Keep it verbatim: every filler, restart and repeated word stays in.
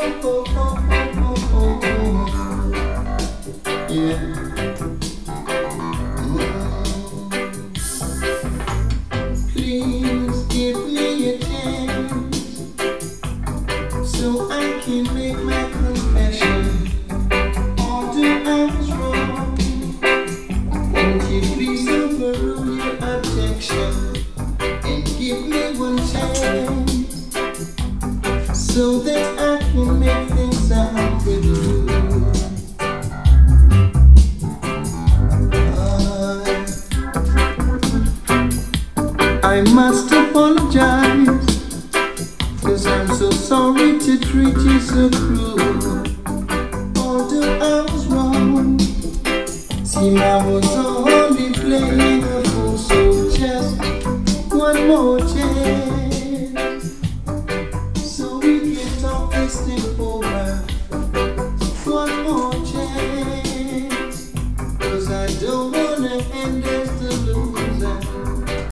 oh, oh, oh, oh, oh. Yeah. Please give me a chance so I can make my confession. Although I was wrong, won't you please overrule your objection and give me one chance so that I can make things up with you. I must apologize, 'cause I'm so sorry to treat you so cruel. Although I was wrong, see I was only playing a fool, so just one more chance, so we can talk this thing over. One more chance, 'cause I don't